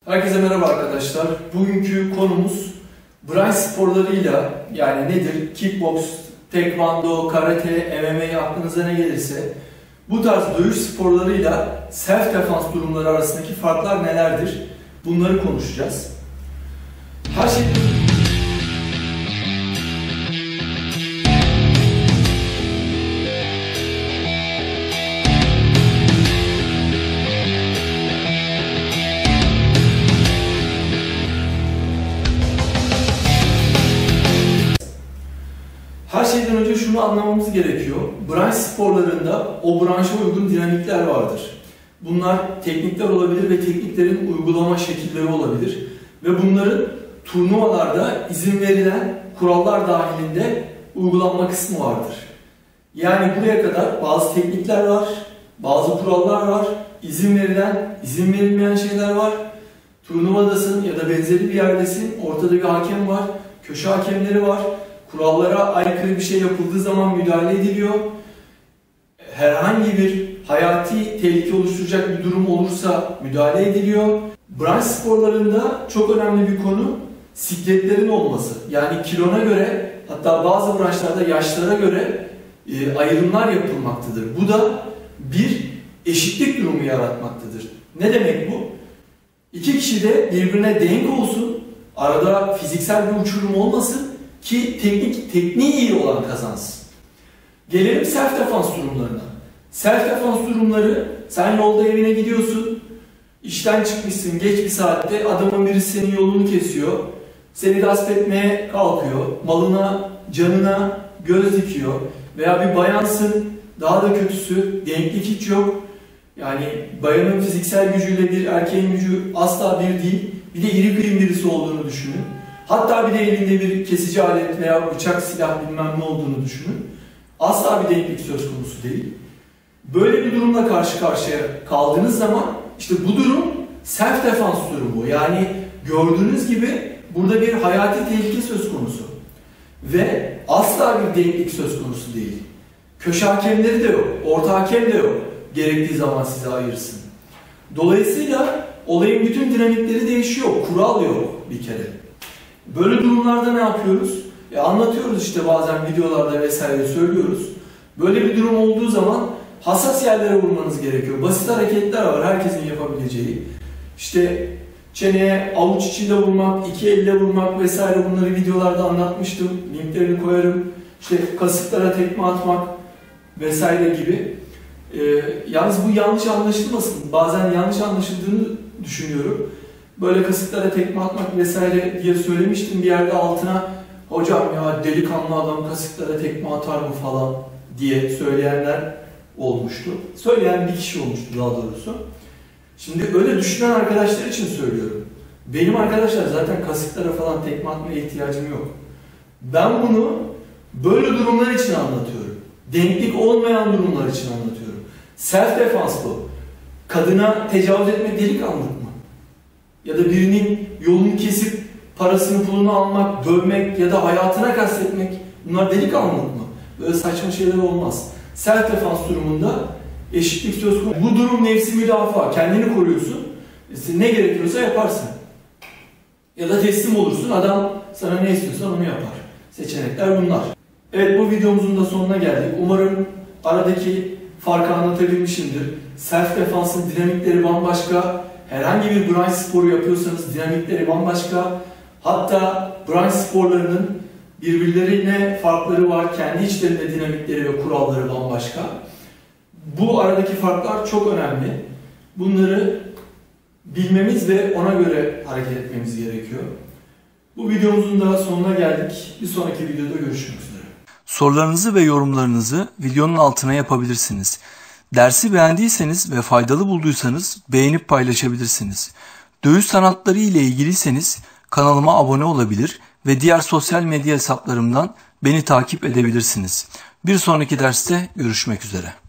Herkese merhaba arkadaşlar. Bugünkü konumuz branş sporlarıyla, yani nedir? Kickbox, tekvando, karate, MMA aklınıza ne gelirse bu tarz dövüş sporlarıyla self defans durumları arasındaki farklar nelerdir? Bunları konuşacağız. Her şey Her şeyden önce şunu anlamamız gerekiyor. Branş sporlarında o branşa uygun dinamikler vardır. Bunlar teknikler olabilir ve tekniklerin uygulama şekilleri olabilir. Ve bunların turnuvalarda izin verilen kurallar dahilinde uygulanma kısmı vardır. Yani buraya kadar bazı teknikler var, bazı kurallar var, izin verilen, izin verilmeyen şeyler var. Turnuvadasın ya da benzeri bir yerdesin, ortada bir hakem var, köşe hakemleri var. Kurallara aykırı bir şey yapıldığı zaman müdahale ediliyor. Herhangi bir hayati tehlike oluşturacak bir durum olursa müdahale ediliyor. Branş sporlarında çok önemli bir konu sikletlerin olması. Yani kilona göre, hatta bazı branşlarda yaşlara göre ayrımlar yapılmaktadır. Bu da bir eşitlik durumu yaratmaktadır. Ne demek bu? İki kişi de birbirine denk olsun, arada fiziksel bir uçurum olmasın ki tekniği iyi olan kazansın. Gelelim self defans durumlarına. Self defans durumları, sen yolda evine gidiyorsun, işten çıkmışsın geç bir saatte, adamın birisi senin yolunu kesiyor, seni gasp etmeye kalkıyor, malına, canına göz dikiyor veya bir bayansın, daha da kötüsü denklik hiç yok. Yani bayanın fiziksel gücüyle bir erkeğin gücü asla bir değil, bir de iri kıyım birisi olduğunu düşünün. Hatta bir de elinde bir kesici alet veya bıçak, silah bilmem ne olduğunu düşünün. Asla bir denklik söz konusu değil. Böyle bir durumla karşı karşıya kaldığınız zaman işte bu durum self defans durumu. Yani gördüğünüz gibi burada bir hayati tehlike söz konusu. Ve asla bir denklik söz konusu değil. Köşe hakemleri de yok, orta hakem de yok. Gerektiği zaman sizi ayırsın. Dolayısıyla olayın bütün dinamikleri değişiyor. Kural yok bir kere. Böyle durumlarda ne yapıyoruz? Anlatıyoruz işte bazen videolarda vesaire söylüyoruz. Böyle bir durum olduğu zaman hassas yerlere vurmanız gerekiyor. Basit hareketler var herkesin yapabileceği. İşte çeneye avuç içiyle vurmak, iki elle vurmak vesaire, bunları videolarda anlatmıştım. Linklerini koyarım. İşte kasıklara tekme atmak vesaire gibi. Yalnız bu yanlış anlaşılmasın. Bazen yanlış anlaşıldığını düşünüyorum. Böyle kasıklara tekme atmak vesaire diye söylemiştim bir yerde altına. Hocam ya delikanlı adam kasıklara tekme atar mı falan diye söyleyenler olmuştu. Söyleyen bir kişi olmuştu daha doğrusu. Şimdi öyle düşünen arkadaşlar için söylüyorum. Benim arkadaşlar zaten kasıklara falan tekme atmaya ihtiyacım yok. Ben bunu böyle durumlar için anlatıyorum. Denklik olmayan durumlar için anlatıyorum. Self defans bu. Kadına tecavüz etme delikanlılık mı? Ya da birinin yolunu kesip parasını pulunu almak, dövmek ya da hayatına kastetmek, bunlar delikanlılık mı? Böyle saçma şeyler olmaz. Self defans durumunda eşitlik söz konusu. Bu durum nefsi müdafaa. Kendini koruyorsun. Ne gerekiyorsa yaparsın. Ya da teslim olursun. Adam sana ne istiyorsan onu yapar. Seçenekler bunlar. Evet, bu videomuzun da sonuna geldik. Umarım aradaki farkı anlatabilmişimdir. Self defansın dinamikleri bambaşka. Herhangi bir branş sporu yapıyorsanız dinamikleri bambaşka. Hatta branş sporlarının birbirlerine farkları var. Kendi içlerinde dinamikleri ve kuralları bambaşka. Bu aradaki farklar çok önemli. Bunları bilmemiz ve ona göre hareket etmemiz gerekiyor. Bu videomuzun da sonuna geldik. Bir sonraki videoda görüşmek üzere. Sorularınızı ve yorumlarınızı videonun altına yapabilirsiniz. Dersi beğendiyseniz ve faydalı bulduysanız beğenip paylaşabilirsiniz. Dövüş sanatları ile ilgiliyseniz kanalıma abone olabilir ve diğer sosyal medya hesaplarımdan beni takip edebilirsiniz. Bir sonraki derste görüşmek üzere.